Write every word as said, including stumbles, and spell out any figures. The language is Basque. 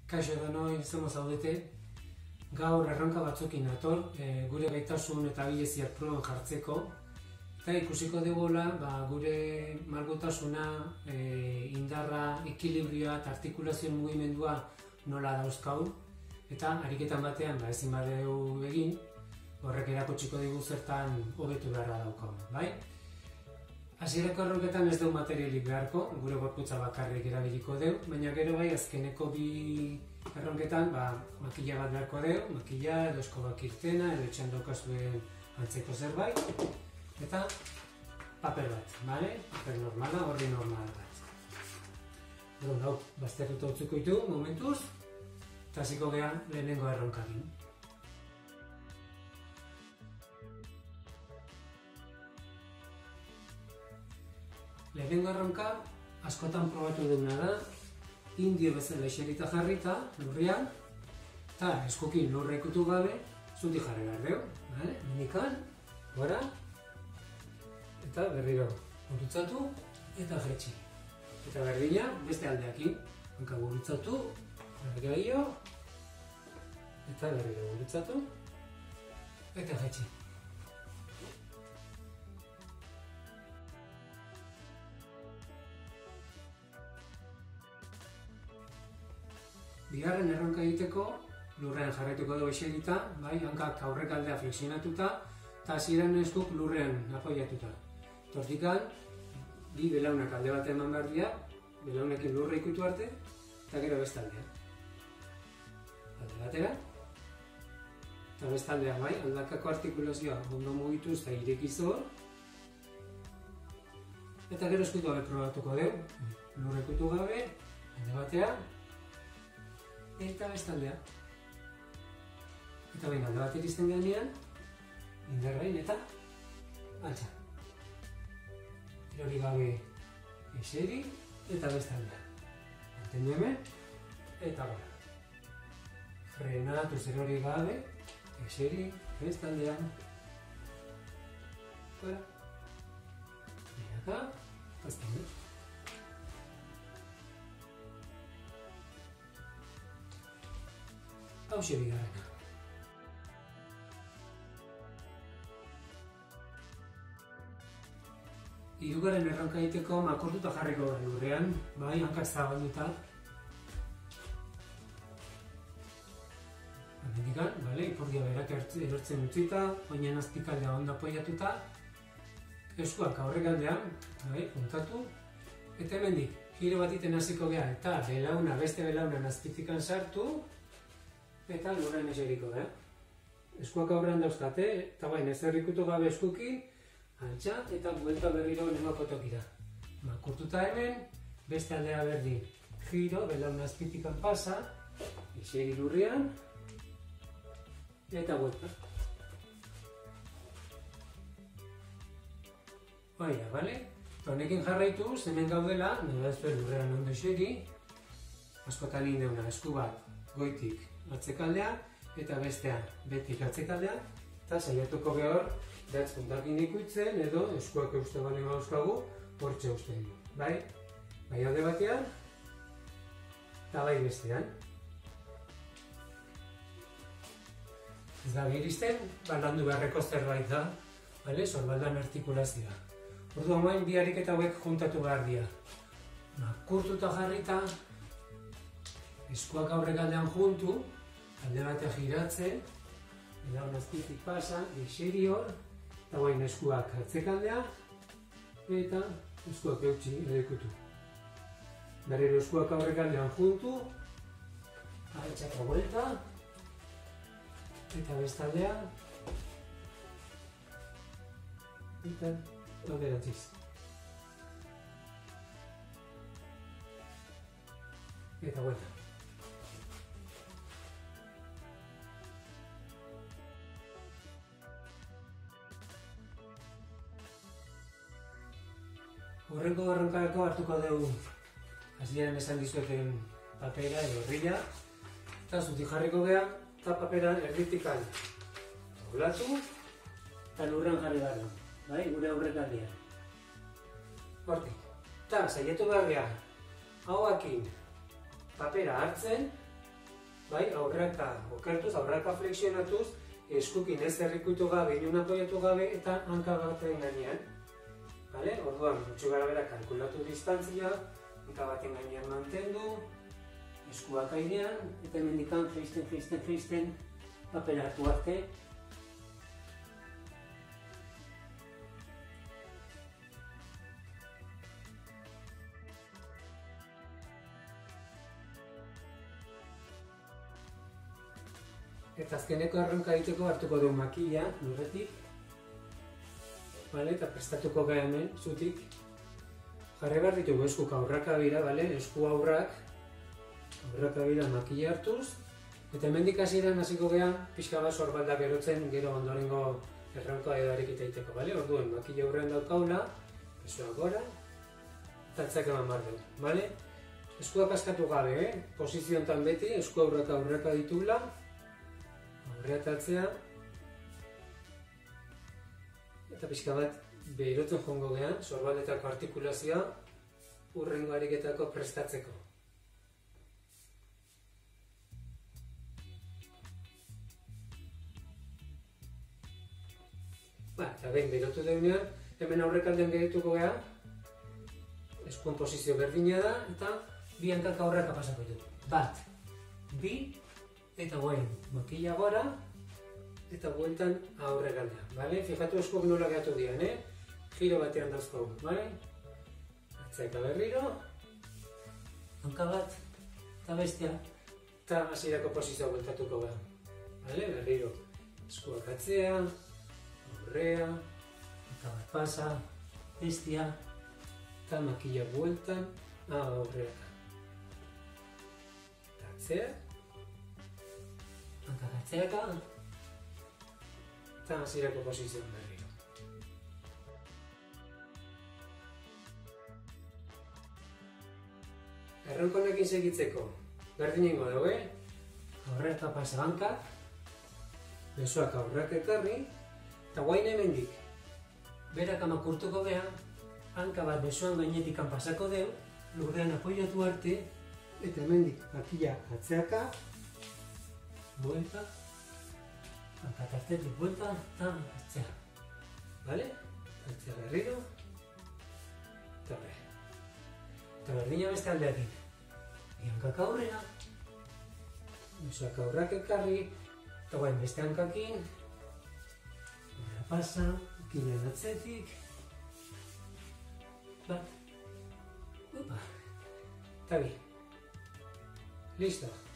Kaixo denoi, zemo zaudete. Gaur erronka batzukin nator, e, gure gaitasun eta abileziak proban jartzeko. Eta ikusiko dugula, ba, gure malgutasuna, e, indarra, ekilibrioa eta artikulazioen mugimendua nola dauzkaun. Eta ariketan batean, ba, ezin badeu egin, horrek erakutsiko digu zertan hobetu beharra daukaun, bai? Hasierako erronketan ez dugu materialik beharko, gure gorputza bakarrik erabiliko dugu, baina gero bai azkeneko bi erronketan ba, makila bat beharko dugu, makila edo eskobak irtena edo etxean daukazuen antzeko zerbait, eta paper bat, bale? Paper normala, horri normal bat. Egon, hau, baztertuta utzuko ditu, momentuz, eta hasiko geha lehenengo erronkakin. Lehenengo erronka, askotan probatu duguna da, indio bezala eserita jarrita, lurrian, eta eskukin lurra ikutu gabe, zutik jarri behar dugu, bale? Minikan, gora, eta berriro gurutzatu, eta jetxi. Eta berdina, beste aldeakin, hanka gurutzatu, berriro gehiago, eta berriro gurutzatu, eta jetxi. Bigarren erronka egiteko, lurrean jarraituko dugu eserita, bai, hankak aurrekaldea flexionatuta, eta hasieran eskuk lurrean apoiatuta. Hortikan, bi belaunak alde bat eman behar dira, belaunekin lurra ikutu arte, eta gero beste aldea. Alde batera, eta beste aldea, bai, aldakako artikulazioa ondo mugituz eta irekizu, eta gero eskutu gabe probatuko dugu, lurra ikutu gabe, alde batera, eta bestaldea. Eta behin alde bat iristen gehanean, indarrain eta altza. Erori gabe eseri eta bestaldea. Mantendu hemen eta gora. Frenatuz erori gabe, eseri, bestaldea. Gora. Eta aztendu. Hauxe bigarrena. Hirugarren erronka egiteko makurtuta jarriko da lurrean, bai, hankak zabalduta. Hemendikan, bale, ipurdia berak erortzen utzita, oinen azpikaldea ondo apoiatuta, eskuak aurrekaldean, bai, puntatu, eta hemendik, giro bat iten hasiko geha, eta belauna, beste belaunan azpitikan sartu, eta lurren eseriko, eh? Eskuak aurrean dauzkate, eta baina ez errikutu gabe eskukin, altxa eta buelta berriro lehenoko tokira. Makurtuta hemen, beste aldea berdin. Giro, belauna azpitikan pasa, eseri lurrian, eta buelta. Baina, bale? Eta honekin jarraituz, hemen gaudela, nire ezper lurrean ondo eseri, askotan indeuna, esku bat, goitik atzekaldea, eta bestea betik atzekaldea, eta saiatuko behar, datz puntakin ikutzen, edo eskuak euste bali gauzkagu, hortxe uste dugu. Bai? Bai alde batean, eta bai bestean. Ez da biristen, baldandu beharreko zerbait da, bale? Sorbaldan artikulazioa. Orduan bain, bi ariketa hauek juntatu behar dira. Makurtuta jarrita, eskuak aurrekaldean juntu, alde batean giratzen, belaun azpitik pasa, eseri hor, eta bain eskuak atzekaldea, eta eskuak eutxi edekutu. Berriro eskuak aurrekaldean juntu, altxaka buelta, eta bestaldea, eta alderatziz. Eta buelta. Horrenko erronkarako hartuko dugu hasieran esan dizueten papera edo horrila, eta zutik jarriko geha, eta papera erditikal doblatu eta lurrean jarri behar du, bai, gure aurrekaldean. Hortik. Eta saiatu behar geha, hauakin papera hartzen, bai, aurraka okertuz, aurraka flexionatuz, eskukin ez errikuitu gabe, inun apoiatu gabe, eta hanka baten gainean. Vale? Orduan, gutxi gara bera kalkulatu distantzia, hanka baten gainean mantendu, eskuak airean, eta hemendikan jaisten, jaisten, jaisten, papera hartu arte. Eta azkeneko erronka egiteko hartuko dugu makila, lurretik. Vale? Eta prestatuko gara hemen, zutik. Jarri behar ditugu eskuk aurraka bira, vale? Esku aurrak, aurraka bira makila hartuz. Eta hemendik hasieran hasiko geha, pixka bat sorbaldak erotzen, gero ondorengo erronka edo ariketa egiteko, vale? Orduan, makila aurrean daukaula, pesua gora, eta atzak eman behar dugu, vale? Eskuak askatu gabe, eh? Posiziontan beti, esku aurraka aurraka ditugula, aurreatatzea, eta pixka bat behirotzen joango gehan, sorbaldetako artikulazioa hurrengo ariketako prestatzeko. Ba, eta behin behirotu deunean, hemen aurrekaldean gehituko geha, eskuen posizio berdina da, eta bi hankak aurraka pasako ditu. Bat, bi, eta guain, makila gora, eta bueltan aurregaldea, bale? Fijatu eskuak nola gehatu dian, eh? Giro batean dauzkogu, bale? Atzaika berriro, hanka bat, eta bestia, eta hasierako posizioa bueltatuko gara, bale? Berriro, eskuak atzea, aurrea, hanka bat pasa, bestia, eta makila bueltan, aurreaka. Eta atzea, hanka atzeaka, eta hasierako posizioan berriro. Erronko honekin segitzeko, berdin ingo dugu, eh? Aurreka pasa hankak, besoak aurrak ekarri, eta guain hemendik. Berak amakurtuko geha, hanka bat besoan gainetik pasako deu, lurrean apoiatu arte, eta hemendik makila atzeaka, buelta, hanka tartetik buelta, eta atzea. Bale? Atzea berriro, eta berri. Eta berdina beste aldeakin. Hankak aurrera, besoak aurrak ekarri, eta guain beste hankakin, aurrera pasa, kilen atzetik, bat, upa, eta bi. Listo.